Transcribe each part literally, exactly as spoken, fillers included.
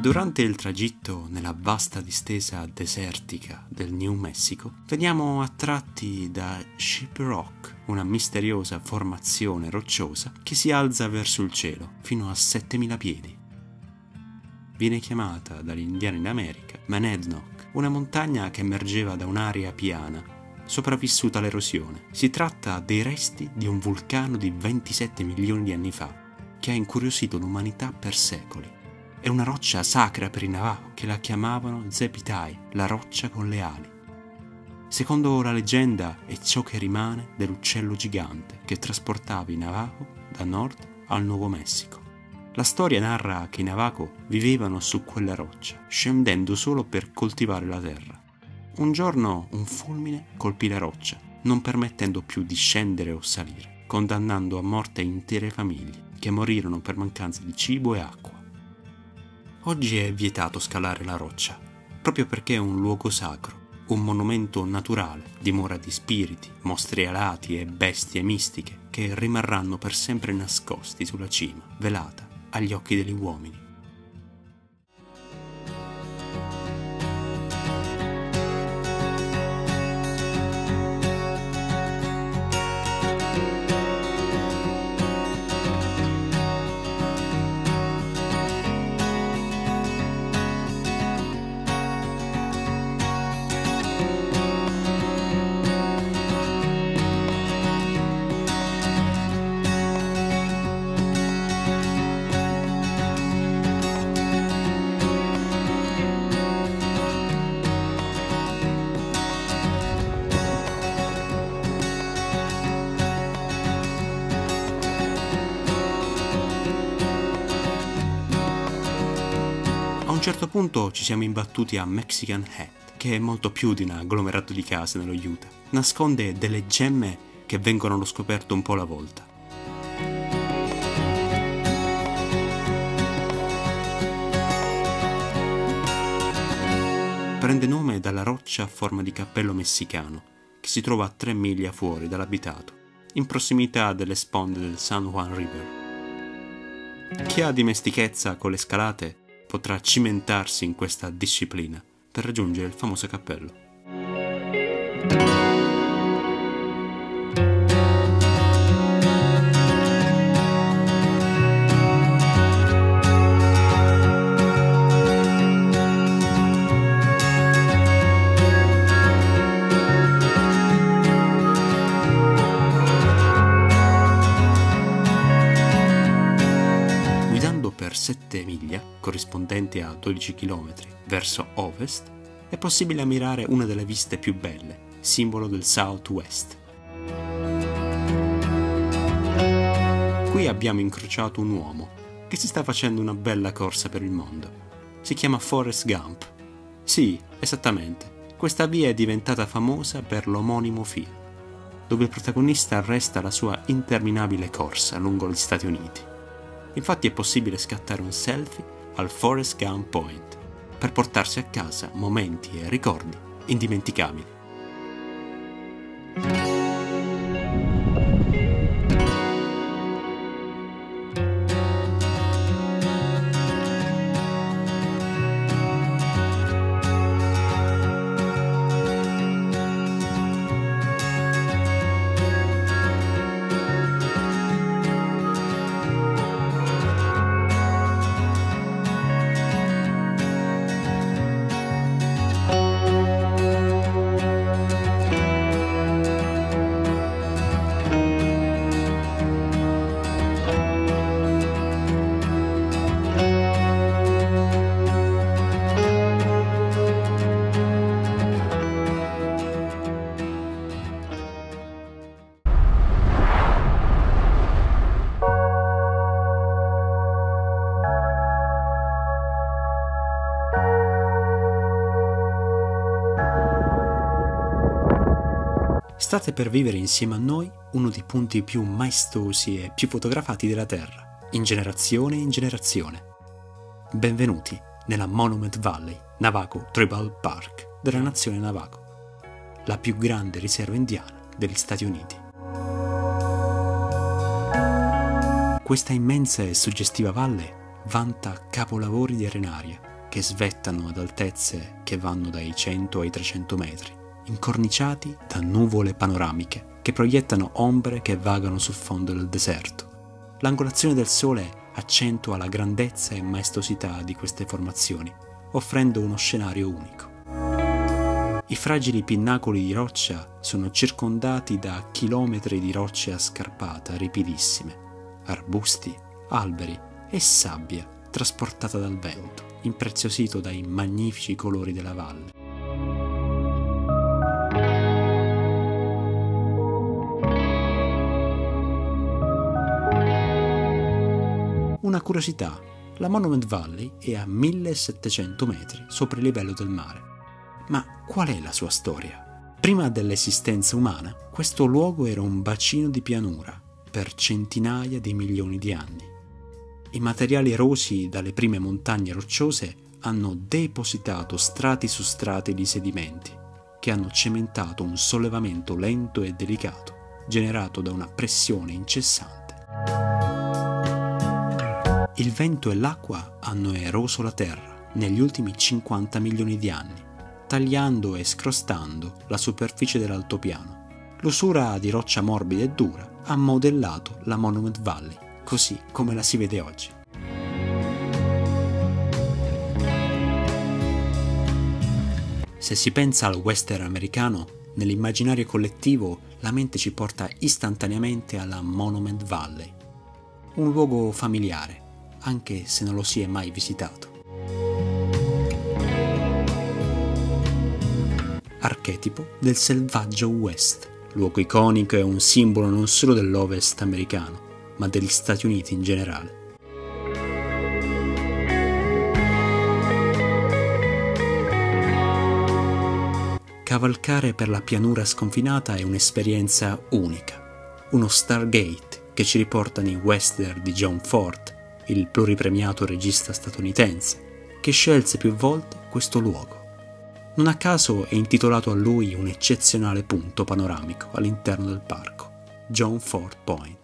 Durante il tragitto nella vasta distesa desertica del New Mexico, veniamo attratti da Ship Rock, una misteriosa formazione rocciosa che si alza verso il cielo fino a settemila piedi. Viene chiamata dagli indiani d'America Monadnock, una montagna che emergeva da un'area piana, sopravvissuta all'erosione. Si tratta dei resti di un vulcano di ventisette milioni di anni fa, che ha incuriosito l'umanità per secoli. È una roccia sacra per i Navajo che la chiamavano Zepitai, la roccia con le ali. Secondo la leggenda è ciò che rimane dell'uccello gigante che trasportava i Navajo da nord al Nuovo Messico. La storia narra che i Navajo vivevano su quella roccia, scendendo solo per coltivare la terra. Un giorno un fulmine colpì la roccia, non permettendo più di scendere o salire, condannando a morte intere famiglie che morirono per mancanza di cibo e acqua. Oggi è vietato scalare la roccia, proprio perché è un luogo sacro, un monumento naturale, dimora di spiriti, mostri alati e bestie mistiche che rimarranno per sempre nascosti sulla cima, velata agli occhi degli uomini. A un certo punto ci siamo imbattuti a Mexican Hat, che è molto più di un agglomerato di case nello Utah. Nasconde delle gemme che vengono allo scoperto un po' alla volta. Prende nome dalla roccia a forma di cappello messicano, che si trova a tre miglia fuori dall'abitato, in prossimità delle sponde del San Juan River. Chi ha dimestichezza con le scalate potrà cimentarsi in questa disciplina per raggiungere il famoso cappello. Per sette miglia, corrispondenti a dodici chilometri, verso ovest, è possibile ammirare una delle viste più belle, simbolo del Southwest. Qui abbiamo incrociato un uomo che si sta facendo una bella corsa per il mondo. Si chiama Forrest Gump. Sì, esattamente. Questa via è diventata famosa per l'omonimo film, dove il protagonista arresta la sua interminabile corsa lungo gli Stati Uniti. Infatti è possibile scattare un selfie al Forrest Gump Point per portarsi a casa momenti e ricordi indimenticabili. State per vivere insieme a noi uno dei punti più maestosi e più fotografati della Terra, in generazione in generazione. Benvenuti nella Monument Valley Navajo Tribal Park della nazione Navajo, la più grande riserva indiana degli Stati Uniti. Questa immensa e suggestiva valle vanta capolavori di arenaria, che svettano ad altezze che vanno dai cento ai trecento metri, incorniciati da nuvole panoramiche che proiettano ombre che vagano sul fondo del deserto. L'angolazione del sole accentua la grandezza e maestosità di queste formazioni, offrendo uno scenario unico. I fragili pinnacoli di roccia sono circondati da chilometri di rocce a scarpata ripidissime, arbusti, alberi e sabbia trasportata dal vento, impreziosito dai magnifici colori della valle. Una curiosità, la Monument Valley è a millesettecento metri sopra il livello del mare. Ma qual è la sua storia? Prima dell'esistenza umana, questo luogo era un bacino di pianura per centinaia di milioni di anni. I materiali erosi dalle prime montagne rocciose hanno depositato strati su strati di sedimenti che hanno cementato un sollevamento lento e delicato, generato da una pressione incessante. Il vento e l'acqua hanno eroso la terra negli ultimi cinquanta milioni di anni, tagliando e scrostando la superficie dell'altopiano. L'usura di roccia morbida e dura ha modellato la Monument Valley, così come la si vede oggi. Se si pensa al western americano, nell'immaginario collettivo la mente ci porta istantaneamente alla Monument Valley, un luogo familiare, anche se non lo si è mai visitato. Archetipo del selvaggio West, luogo iconico e un simbolo non solo dell'Ovest americano, ma degli Stati Uniti in generale. Cavalcare per la pianura sconfinata è un'esperienza unica, uno Stargate che ci riporta nei western di John Ford, il pluripremiato regista statunitense, che scelse più volte questo luogo. Non a caso è intitolato a lui un eccezionale punto panoramico all'interno del parco, John Ford Point.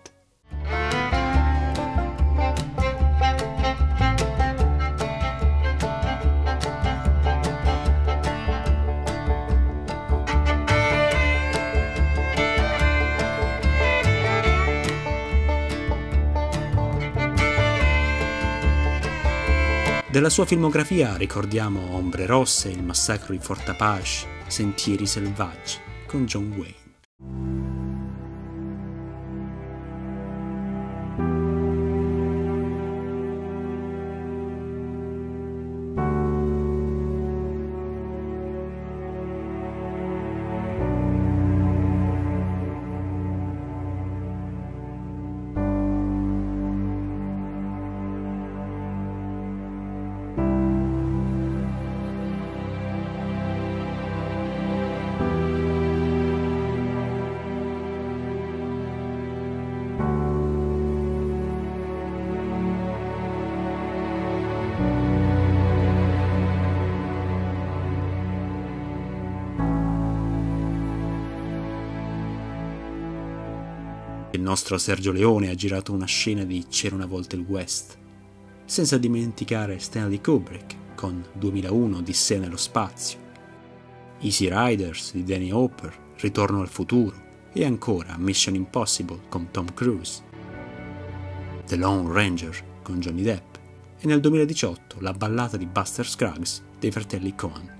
Della sua filmografia ricordiamo Ombre rosse, Il massacro di Fort Apache, Sentieri selvaggi con John Wayne. Il nostro Sergio Leone ha girato una scena di C'era una volta il West, senza dimenticare Stanley Kubrick con duemilauno Odissea nello spazio, Easy Riders di Danny Hopper, Ritorno al futuro e ancora Mission Impossible con Tom Cruise, The Lone Ranger con Johnny Depp e nel duemiladiciotto La ballata di Buster Scruggs dei fratelli Coen.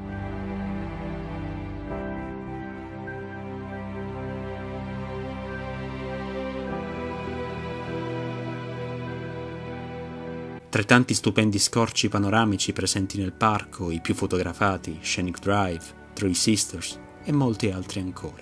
Tra i tanti stupendi scorci panoramici presenti nel parco, i più fotografati, Scenic Drive, Three Sisters e molti altri ancora.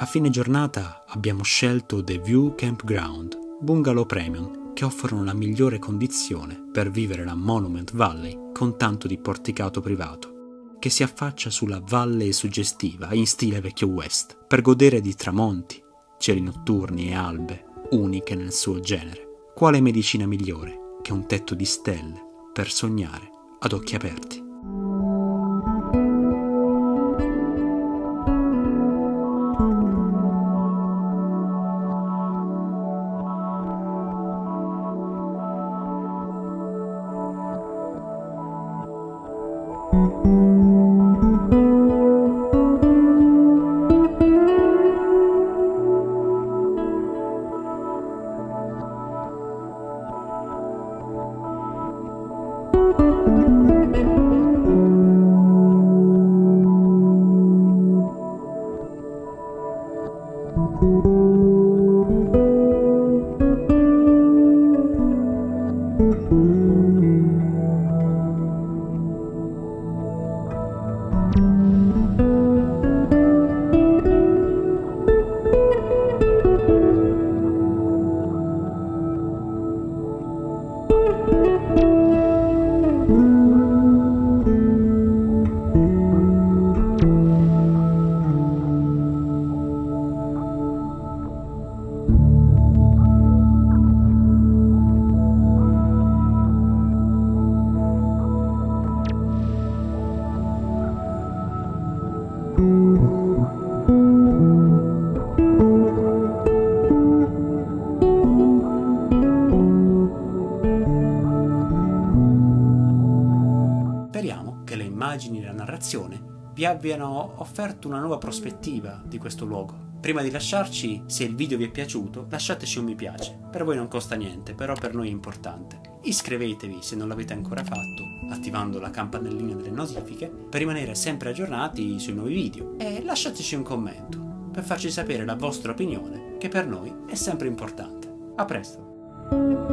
A fine giornata abbiamo scelto The View Campground, bungalow premium che offrono la migliore condizione per vivere la Monument Valley con tanto di porticato privato, che si affaccia sulla valle suggestiva in stile vecchio West, per godere di tramonti, cieli notturni e albe uniche nel suo genere. Quale medicina migliore che un tetto di stelle per sognare ad occhi aperti? Speriamo che le immagini e la narrazione vi abbiano offerto una nuova prospettiva di questo luogo. Prima di lasciarci, se il video vi è piaciuto, lasciateci un mi piace. Per voi non costa niente, però per noi è importante. Iscrivetevi se non l'avete ancora fatto, attivando la campanellina delle notifiche, per rimanere sempre aggiornati sui nuovi video. E lasciateci un commento, per farci sapere la vostra opinione, che per noi è sempre importante. A presto!